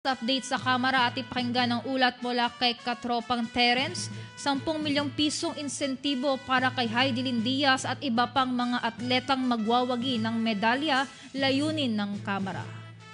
Update sa Kamara at ipakinggan ang ulat mula kay Katropang Terence, 10 milyong pisong insentibo para kay Heidelin Diaz at iba pang mga atletang magwawagi ng medalya, layunin ng Kamara.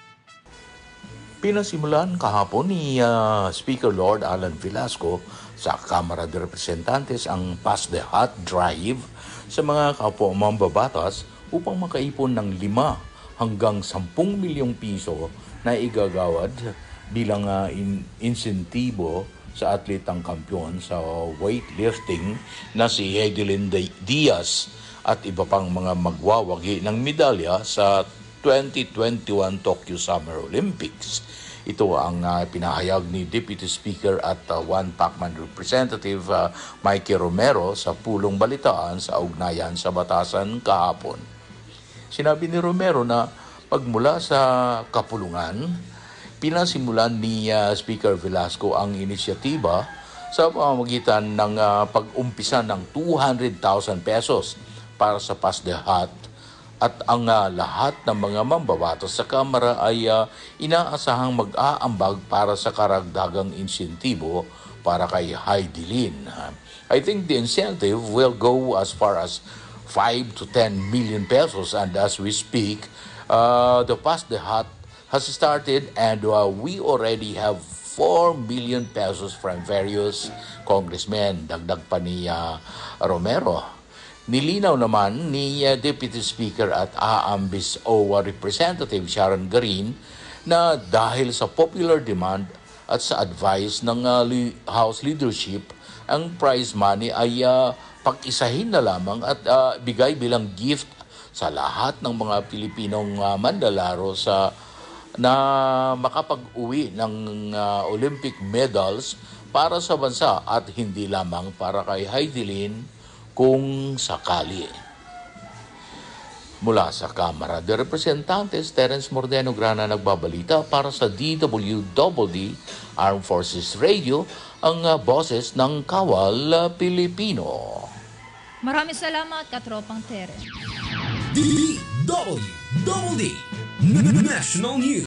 Pinasimulan kahapon ni Speaker Lord Alan Velasco sa Kamara de Representantes ang Pass the Hat Drive sa mga kapwa-mambabatas upang makaipon ng 5 hanggang 10 milyong piso na igagawad bilang insentibo sa atletang kampiyon sa weightlifting na si Heidelin Diaz at iba pang mga magwawagi ng medalya sa 2021 Tokyo Summer Olympics. Ito ang pinahayag ni Deputy Speaker at One Pacman Representative Mikey Romero sa pulong balitaan sa ugnayan sa batasan kahapon. Sinabi ni Romero na pagmula sa kapulungan, pinasimulan ni Speaker Velasco ang inisyatiba sa pamamagitan ng pag-umpisa ng 200,000 pesos para sa Pass the Hat at ang lahat ng mga mambabatas sa Kamara ay inaasahang mag-aambag para sa karagdagang insentibo para kay Heidelin. I think the incentive will go as far as 5 to 10 million pesos, and as we speak, the Pass the Hat has started and we already have 4 million pesos from various congressmen. Dagdag pa ni Romero. Nilinaw naman ni Deputy Speaker at Aambis OWA Representative Sharon Garin na dahil sa popular demand at sa advice ng House Leadership, ang prize money ay pag-isahin na lamang at bigay bilang gift sa lahat ng mga Pilipinong manlalaro na makapag-uwi ng Olympic medals para sa bansa at hindi lamang para kay Heidelin kung sakali. Mula sa Kamara de Representantes, Terence Mordeno-Grana nagbabalita para sa DWDD Armed Forces Radio, ang boses ng Kawal Pilipino. Maraming salamat, Katropang Terence. DWDD National News.